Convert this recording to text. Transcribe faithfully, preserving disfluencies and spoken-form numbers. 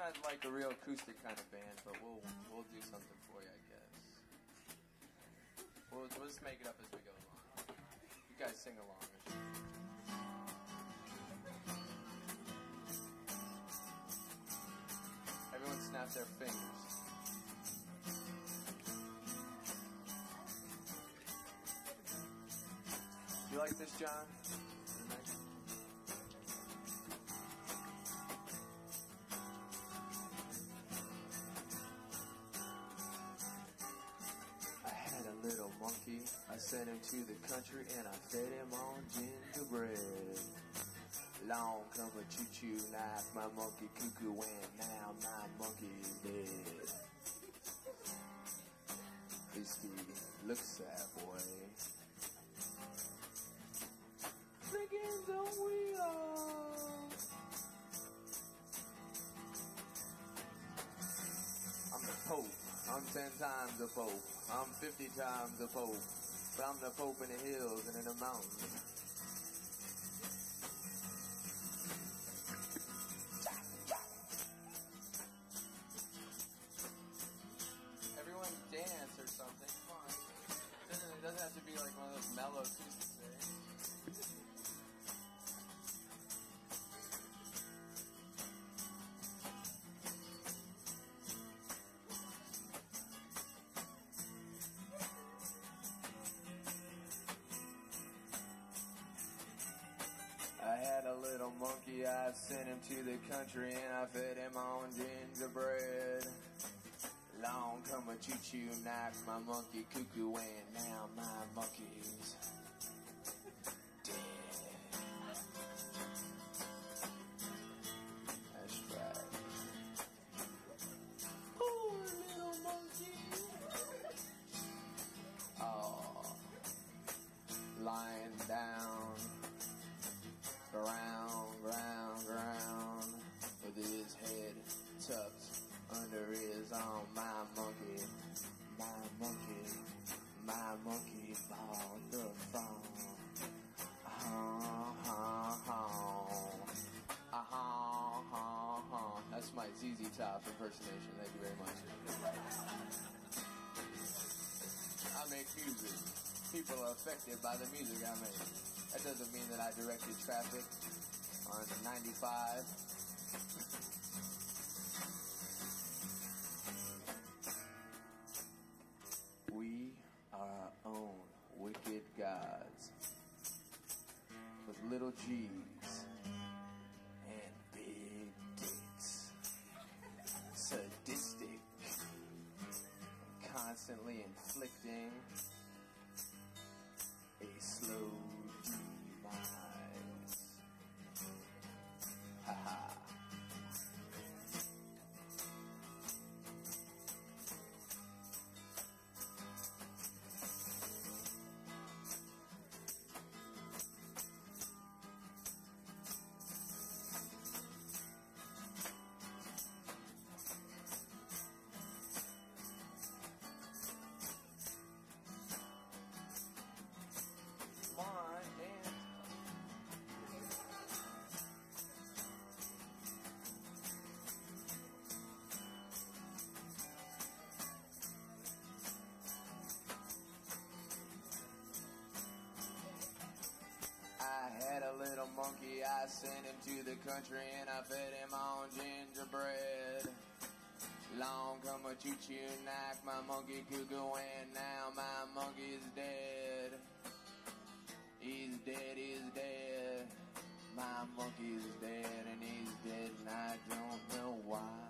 not like a real acoustic kind of band, but we'll we'll do something for you, I guess. We'll, we'll just make it up as we go along. You guys sing along. Everyone snap their fingers. You like this, John? I had a little monkey, I sent him to the country and I fed him on gingerbread. Long come a choo-choo, knock my monkey cuckoo and now my monkey is dead. Hasty looks that way. Thinking don't we all? I'm the Pope, I'm ten times the Pope, I'm fifty times the Pope, but I'm the Pope in the hills and in the mountains. Everyone dance or something, come on. It doesn't, it doesn't have to be like one of those mellow acoustic things. I had a little monkey, I sent him to the country and I fed him on gingerbread. Long come a choo-choo, knock my monkey cuckoo and now my monkey's dead. That's right. Poor little monkey. Oh, lying down. Ground, ground, ground, with his head tucked under his arm. My monkey, my monkey, my monkey bought the phone. Ha ha ha, ha ha ha. That's my Z Z Top impersonation. Thank you very much. I make music. People are affected by the music I make. That doesn't mean that I directed traffic on ninety-five. We are our own wicked gods with little G's and big dicks. Sadistic and constantly inflicting a slow demise. Ha ha. Come on, dance. I had a little monkey, I sent him to the country and I fed him on gingerbread. Long come a choo-choo, knock my monkey cuckoo and now my monkey's dead. He's dead, he's dead. My monkey's dead and he's dead and I don't know why.